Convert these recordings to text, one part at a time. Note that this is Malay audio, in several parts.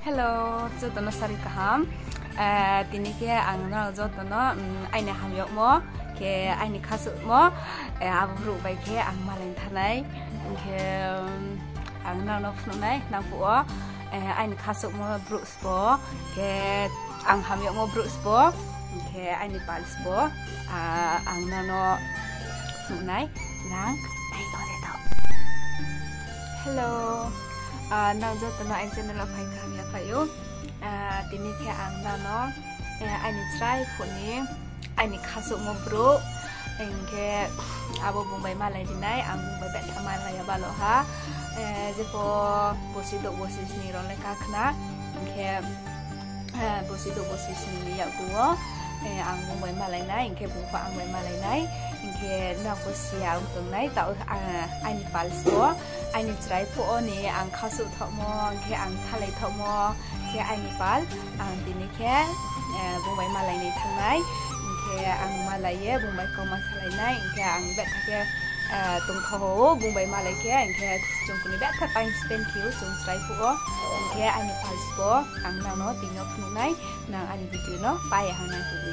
Hello, jotono sari kaham. Tini ke angnang jotono aine hamyok mo ke aine khasuk mo abru bai ke ang malen thanai ke angnang no phunai nangpuo aine khasuk mo bruks bo ke ang hamyok mo bruks bo ke aine pals bo angnang no phunai nang ai ko de to. Hello. Nang jotono ai channel of hai kham ya phayo tini ke ang no ai ni try phone ai ni khasuk mo bro engke abo bumbai malai dinai ang bumbai bet malai ya balo ha jepo bosido bosis ni ron le kakna engke bosido bosis ni ya guo ang bumbai malai nai engke bumpa ang bumbai malai nai engke na bosia utung nai ta ai ni palso ai ni try po ni ang khasuk thokmo engke ang thalai thokmo ke ai ni pal ang tini ke bumbai malai ni thangnai ke ang malai ye bumbai ko masalai nai ke ang bet ke tung tho bumbai malai ke ke jongkuni bet ka pain spend kiu jong try po ke ai ni pal po ang na no tingo phunai nang ani video no pai hang nang tu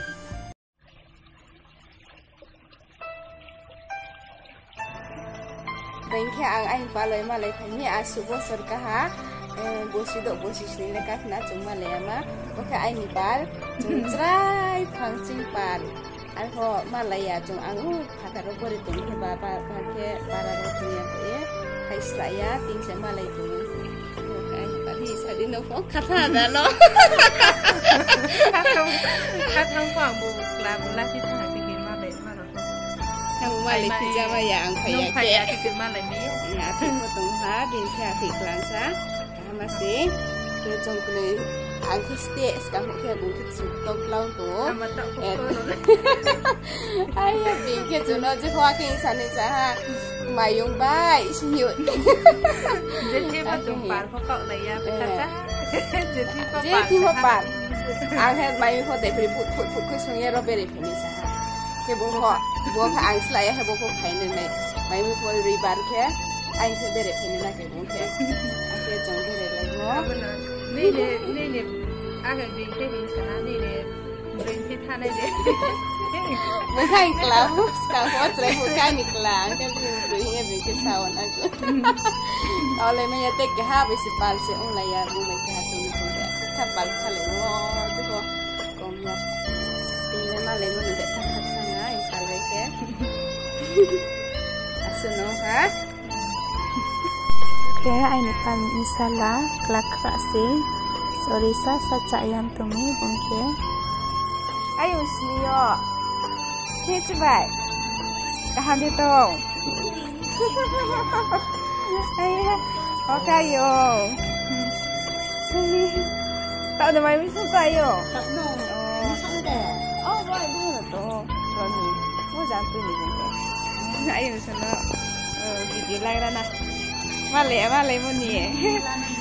Bengke ang ai palai malai phani asubo sarkaha bosido bosis ni lekat na cuma lema oke ai ni pal jrai phangching pal alho malaya jong angu phata ro bori tung ke baba ke para ro tuya ke hai saya ting se malai tu oke tadi sadi no phok khatha da lo khatang phang bu la thi tha ti ke malai ma ro thang malai ki jama ya ang phaya ke ke malai mi ya thi ko tung ha din kha thi klang sa masih ke jongkle angkiste sekarang ke bukit sutok laung tu ayo bingke jono je hoa ke insane saha mayung bai siut jadi macam par pokok lah ya kata jadi par ang he mayung ho de put ke sungye ro beri phini saha ke bo ang slaya he bo phaine nei mayung ho ribar ke ang ke beri phini na ke bo ke ke jong beri Nene agak bingke insana nene bingke thana je bukan kelam sekarang saya bukan kelam kan bingke bingke sawan aku oleh menyetek ke habis pal se layar bukan ke hasil itu tapal kali wah itu komnya tinggal malam itu tak tak sana yang kalau ke asuno ha Kaya ay nipan insala klak rasi sorry sa cayam tumi bungke ayo sniyo kece bay kahan dito ayo okay yo tao na may miso tayo no miso de oh boy boy to roni mo jantu ni bungke ayo sana video lai ra na Vale mo ni